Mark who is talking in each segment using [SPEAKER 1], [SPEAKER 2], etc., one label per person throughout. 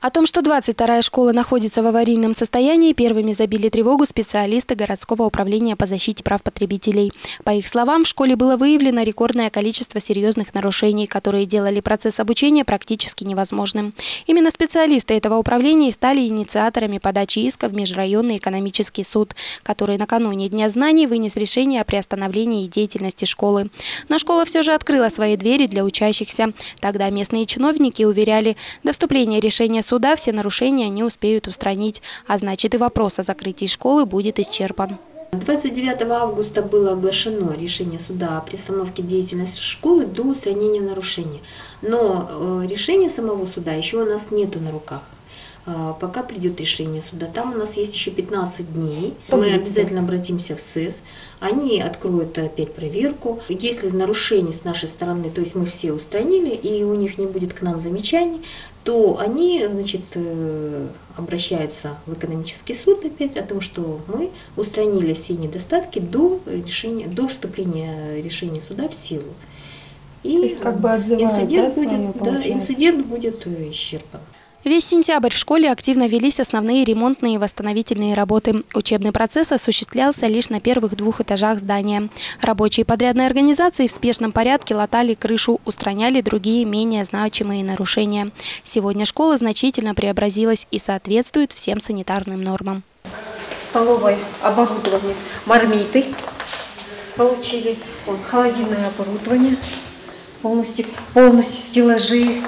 [SPEAKER 1] О том, что 22-я школа находится в аварийном состоянии, первыми забили тревогу специалисты городского управления по защите прав потребителей. По их словам, в школе было выявлено рекордное количество серьезных нарушений, которые делали процесс обучения практически невозможным. Именно специалисты этого управления и стали инициаторами подачи иска в Межрайонный экономический суд, который накануне Дня знаний вынес решение о приостановлении деятельности школы. Но школа все же открыла свои двери для учащихся. Тогда местные чиновники уверяли, до вступления решения суда все нарушения не успеют устранить, а значит и вопрос о закрытии школы будет исчерпан.
[SPEAKER 2] 29 августа было оглашено решение суда о приостановке деятельности школы до устранения нарушений. Но решение самого суда еще у нас нету на руках. Пока придет решение суда, там у нас есть еще 15 дней. Мы обязательно обратимся в СЭС, они откроют опять проверку. Если нарушений с нашей стороны, то есть мы все устранили, и у них не будет к нам замечаний, то они, значит, обращаются в экономический суд опять о том, что мы устранили все недостатки до вступления решения суда в силу. И
[SPEAKER 3] то есть, как бы отзывают,
[SPEAKER 2] инцидент будет исчерпан.
[SPEAKER 1] Весь сентябрь в школе активно велись основные ремонтные и восстановительные работы. Учебный процесс осуществлялся лишь на первых 2 этажах здания. Рабочие подрядной организации в спешном порядке латали крышу, устраняли другие менее значимые нарушения. Сегодня школа значительно преобразилась и соответствует всем санитарным нормам.
[SPEAKER 3] В столовой оборудование, мармиты получили, холодильное оборудование, полностью стеллажи,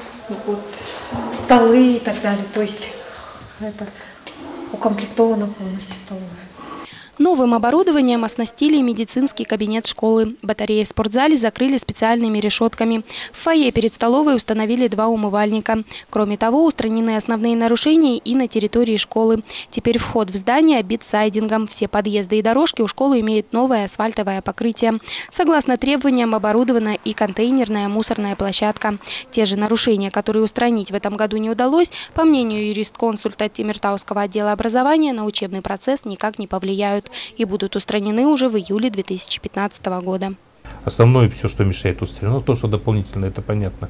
[SPEAKER 3] столы и так далее. То есть это укомплектовано полностью столовая.
[SPEAKER 1] Новым оборудованием оснастили медицинский кабинет школы. Батареи в спортзале закрыли специальными решетками. В фойе перед столовой установили 2 умывальника. Кроме того, устранены основные нарушения и на территории школы. Теперь вход в здание обит сайдингом. Все подъезды и дорожки у школы имеют новое асфальтовое покрытие. Согласно требованиям, оборудована и контейнерная мусорная площадка. Те же нарушения, которые устранить в этом году не удалось, по мнению юрист-консульта Темиртауского отдела образования, на учебный процесс никак не повлияют и будут устранены уже в июле 2015 года.
[SPEAKER 4] Основное все, что мешает, устранено. То, что дополнительно, это понятно.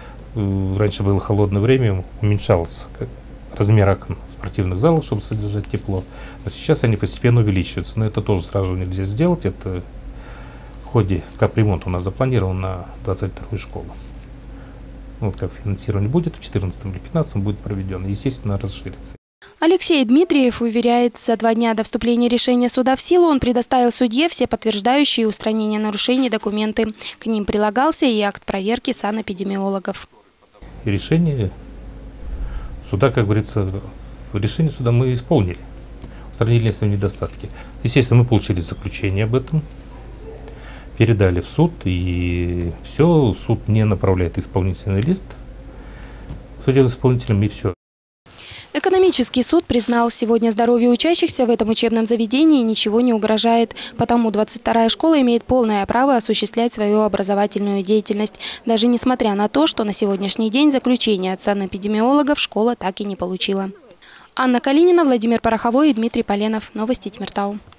[SPEAKER 4] Раньше было холодное время, уменьшался размер окон спортивных залов, чтобы содержать тепло. Но сейчас они постепенно увеличиваются. Но это тоже сразу нельзя сделать. Это в ходе капремонта у нас запланирован на 22-ю школу. Вот как финансирование будет в 2014 или 2015 будет проведено. Естественно, расширится.
[SPEAKER 1] Алексей Дмитриев уверяет, за 2 дня до вступления решения суда в силу он предоставил судье все подтверждающие устранение нарушений документы. К ним прилагался и акт проверки санэпидемиологов.
[SPEAKER 4] И решение суда, как говорится, решение суда мы исполнили. Устранили основные недостатки. Естественно, мы получили заключение об этом, передали в суд, и все, суд не направляет исполнительный лист судебно-исполнителям, и все.
[SPEAKER 1] Экономический суд признал, сегодня здоровью учащихся в этом учебном заведении ничего не угрожает. Потому 22-я школа имеет полное право осуществлять свою образовательную деятельность. Даже несмотря на то, что на сегодняшний день заключение от санэпидемиологов школа так и не получила. Анна Калинина, Владимир Пороховой и Дмитрий Поленов. Новости Темиртау.